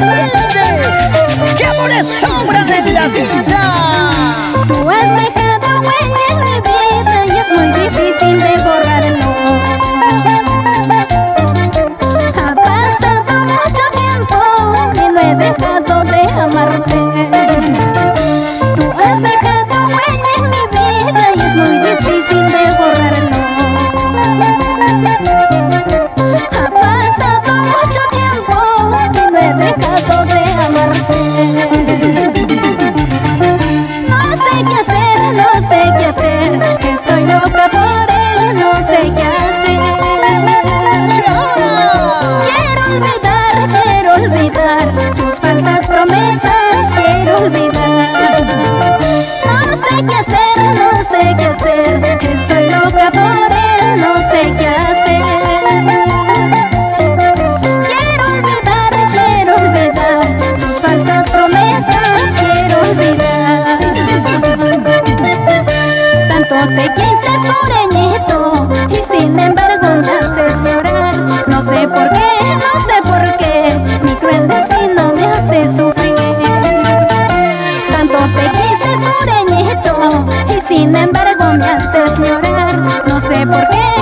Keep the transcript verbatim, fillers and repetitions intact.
entiende que amores sobran en la vida. Tú has dejado huella en mi vida y es muy difícil de borrarlo. Ha pasado mucho tiempo y no he dejado de amarte. Tú has dejado huella en mi vida y es muy difícil de borrarlo. Ha pasado mucho tiempo y no he dejado de amarte. No sé qué hacer, no sé qué hacer, estoy loca por él, no sé qué hacer. Quiero olvidar, quiero olvidar sus falsas promesas, quiero olvidar. No sé qué hacer, no sé qué hacer, estoy loca por él, no sé qué hacer. Quiero olvidar, quiero olvidar sus falsas promesas, quiero olvidar. Tanto te quise, sureñito, y sin embargo me haces llorar. No sé por qué, no sé por qué, mi cruel destino me hace sufrir. Tanto te quise, sureñito, y sin embargo me haces llorar. No sé por qué.